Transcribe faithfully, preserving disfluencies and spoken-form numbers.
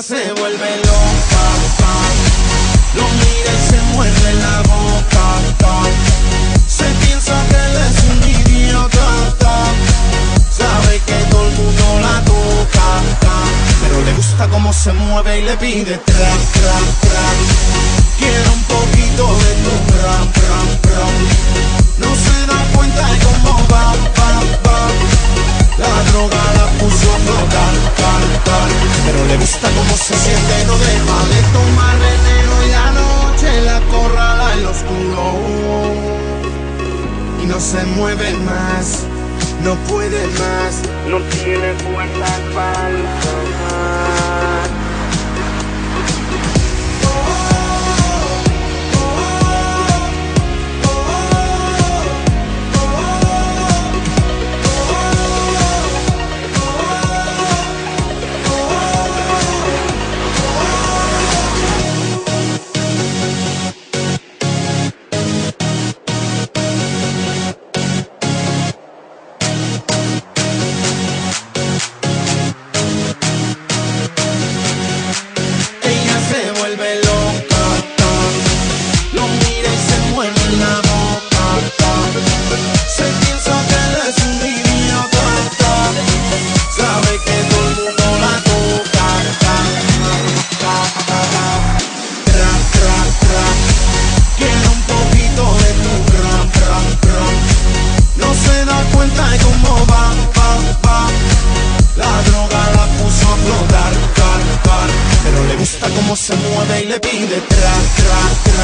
se vuelve loca, lo mira y se muerde la boca, se piensa que él es un idiota, sabe que todo el mundo la toca, pero le gusta cómo se mueve y le pide tra, tra, tra. Quiere un poquito de tu ram, ram, ram. No se da cuenta de cómo va, va, va. La droga la puso a flotar, tal, tal. Pero le gusta cómo se siente, no deja de tomar veneno y la noche la acorrala en lo oscuro. Y no se mueve más, no puede más, no tiene fuerzas para más. Cómo se mueve y le pide tra, tra, tra.